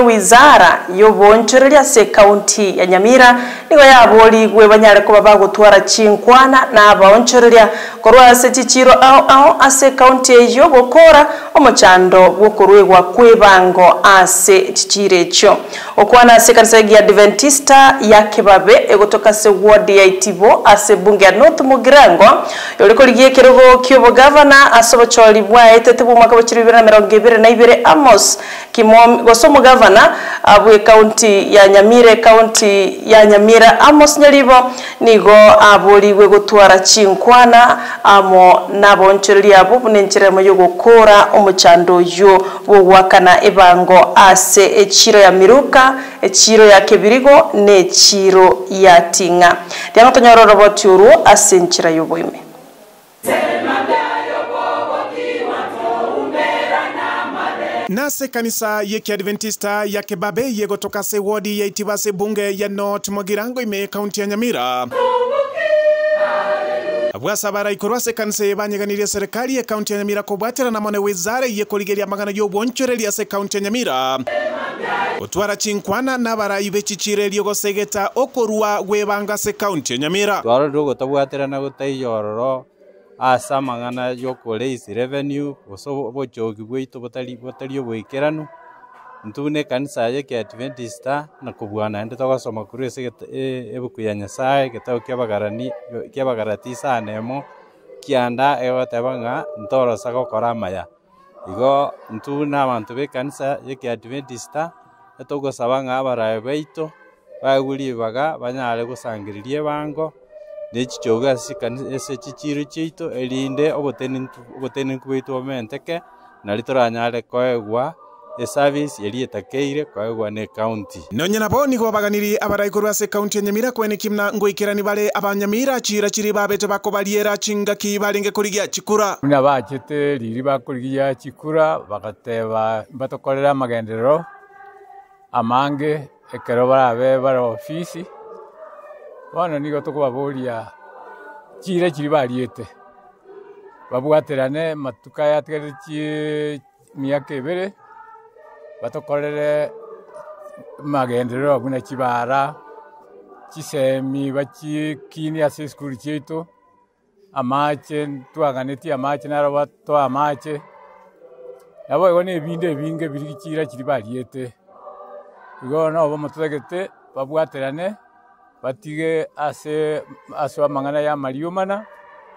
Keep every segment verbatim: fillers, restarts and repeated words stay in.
Wizara y'obonchereria se county ya Nyamira nigo yaboli gwe banyare ko bagutwara chinkwana na abonchereria korwa se chichiro ao ao ase county eyo gokora omochando bokorwegwa kwebango ase chichire cho okwana se kanisa ya Adventista ya Kibabe egotoka se ward ya Itibo ase bunge ya North Mugirango yoliko ligie kirogo kyobo governor asobocholi bwa etete bu mwaka wa bibiri na mirongo ibiri na ibiri Amos kimom gosomo governor abwe county ya Nyamira county ya Nyamira Amos Nyalibo nigo aboliwe gutwara chinkwana amo nabonchereria abo bunencheremo yo gukora omuchando yo bwakana ebango ase echiro ya Miruka echiro ya Kebirigo ne echiro ya Tinga diango tonyororo botyuru ase nchira yoboime Nase kanisa yeki Adventista ya Kibabe yego toka se wadi ya Itiba se bunge ya North Mugirango ime kaunti ya Nyamira. Abwa sabara ikorwa se kanisa yebanyeganiria serikali ya kaunti ya Nyamira kubwatira na mone wizara yekoligeria magana y'obonchereria se kaunti ya Nyamira. Otwara chinkwana nabara ibechichire lyogo segeta okorwa gwebanga se kaunti ya Nyamira. Twara dogo tabwatira na gutayororo asa mangana yokole isi revenue oso bojogi bwito botali botali obwekerano ntune kanisa yeke Adventista na kubwana ndeta kwasoma kuri ese ebukuya Nyasaye getao kyabagarani kyabagaratisa nemo kianda ewatabanga ntoro sako koramaya igo ntuna abantu be kanisa yeke Adventista etogo sabanga abaraye baito baguli baga banyale gusangiririe bango nechichoga sikani ese chichiro chito elinde oboteni oboteni kubitu omenteke nalitoranyale koegwa e service yelietakeire koegwa ne county nonyana boni go baganiri abarayikorwa se county ya Nyamira kwene kimna ngoikirani bale abanyamira chira chiri babete bakobaliera chingaki balinge kurigia chikura muna bachete liri bakurigia chikura bakateba batokorera magendero amange ekero barabe bara ofisi wana nigo tokubaboria chire chiri bariete babwaterane matuka yategerichi miaka ibere batokorere magendero buna kibara kisemi bachi kini ase skuli chito amache twaganeti amache naro to amache abo igone binde binge biri chira chiri bariete igo no bo mutagete babwaterane batige ase aswa mangana ya mariumana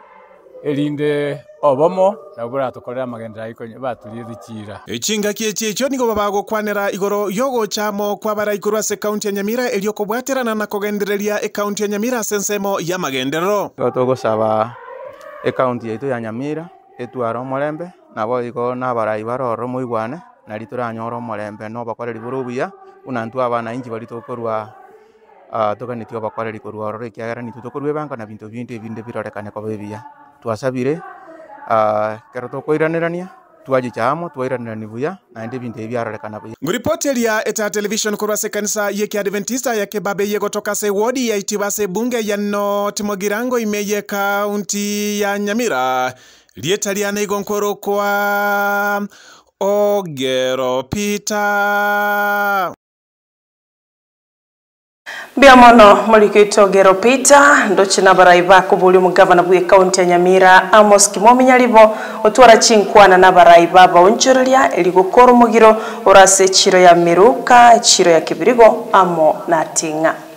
elinde obomo nabura tokorera magendera iko baturiye dikira echinga kieche cyo nigo babago kwanera igoro yogo chamo kwa barayikuru ase county ya Nyamira elyo kobwaterana na kogendereria e county ya Nyamira sensemo ya magendero togo saba e county yetu ya Nyamira etwaro molembe nabo iko na barayi baroro muigwane nalitura nyoro molembe no bakoreri burubuya unantu abana inji balitokorwa Uh, toka nitio bakoreri korwa rore kiagara nitu tokorwe banka na bintu bindi binde birorekane ko bebia twasabire uh, kero tokoiranirania twaje chamo twairanirani buya na inde binde byarorekana buya nguripoti ya eta television korwa se kanisa yeke Adventista ya Kibabe yego toka se wadi ya Itiba se bunge ya North Mugirango imeye kaunti ya Nyamira lietaliana igonkoro kwa Ogero Peter Biamono mulikito Gero Peter ndochi na baraiba kubuli mugavana bwe county ya Nyamira Amos Kimomi Nyalibo otwara chinkwana na baraiba baonchereria eligokoro mugiro orase chiro ya Miruka chiro ya Kibirigo amo na Tinga.